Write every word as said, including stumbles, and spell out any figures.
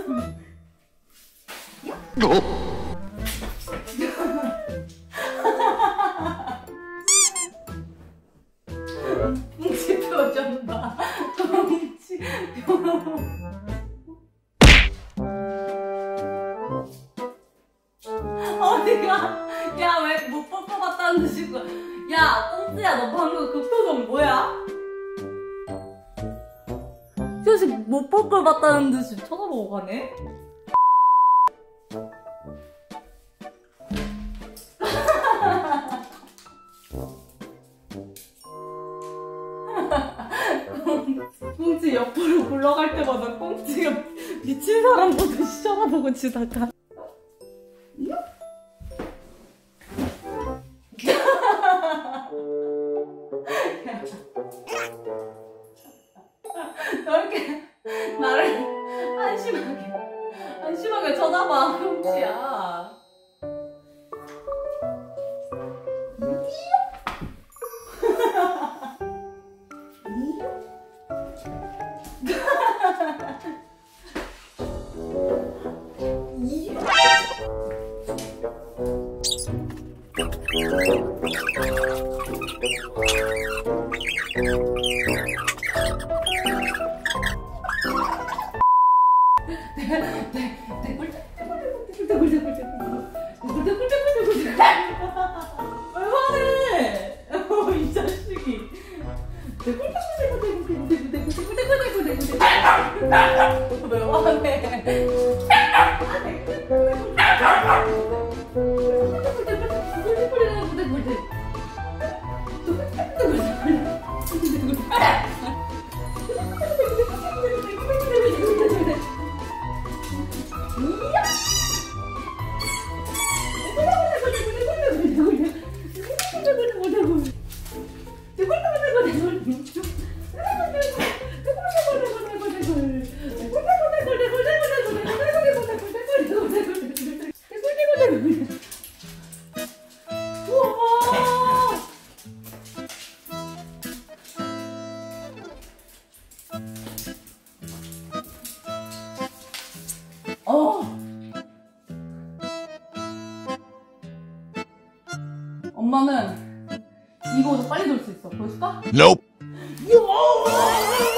뭉치 표정 봐. 뭉치 어디가? 야, 왜 못 볼 것 같다는 듯이. 야, 꽁지야, 너 방금 그 표정 뭐야? 표시 못 볼 걸 봤다는 듯이 쳐다보고 가네? 꽁치 옆으로 굴러갈 때마다 꽁치가 미친 사람 보듯이 쳐다보고 지다가 너 이렇게 나를 한심하게 한심하게 쳐다봐, 꽁치야. 왜 화내? 이 자식이. 왜 화내? 어. 엄마는 이거보다 빨리 돌 수 있어. 보여줄까? Nope. 요!